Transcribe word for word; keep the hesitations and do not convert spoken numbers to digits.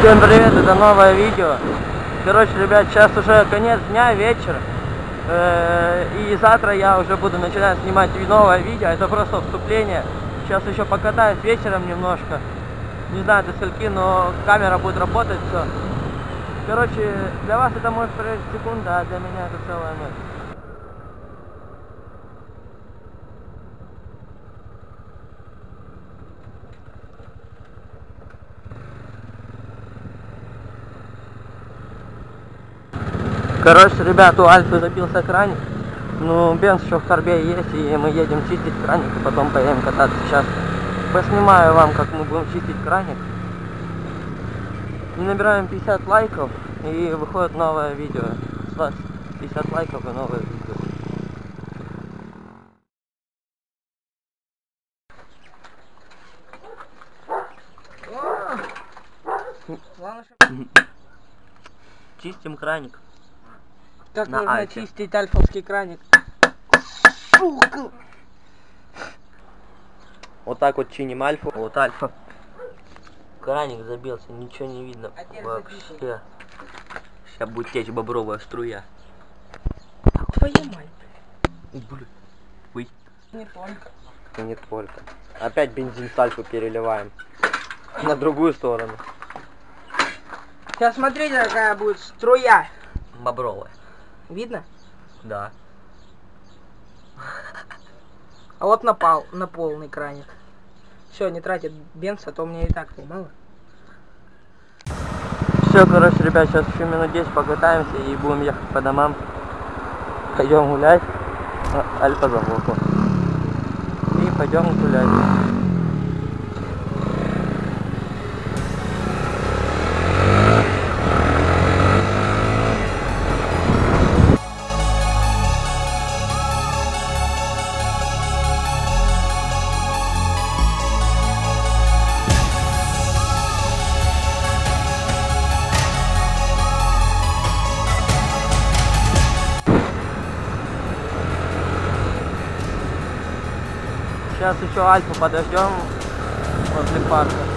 Всем привет, это новое видео. Короче, ребят, сейчас уже конец дня, вечер. И завтра я уже буду начинать снимать новое видео. Это просто вступление. Сейчас еще покатаюсь вечером немножко. Не знаю до скольки, но камера будет работать, все. Короче, для вас это может пройти секунда, а для меня это целая ночь. Короче, ребят, у Альфы забился краник. Ну, бенз еще в торбе есть, и мы едем чистить краник, и потом поедем кататься. Сейчас поснимаю вам, как мы будем чистить краник. И набираем пятьдесят лайков, и выходит новое видео. С вас пятьдесят лайков и новое видео. Чистим краник. Как на нужно Альфе. чистить альфовский краник? Сука! Вот так вот чиним Альфу. Вот Альфа. Краник забился, ничего не видно А вообще. Сейчас будет течь бобровая струя. Твою мать! Блин. Ой. Не только. Не только. Опять бензин с Альфы переливаем. На другую сторону. Сейчас смотрите, какая будет струя. Бобровая. Видно? Да. А вот напал на полный краник. Все, не тратит бенз, а то мне и так мало. Все, короче, ребят, сейчас еще минут десять покатаемся и будем ехать по домам. Пойдем гулять. Альфа заглохла. И пойдем гулять. Сейчас еще Альфу подождем возле парка.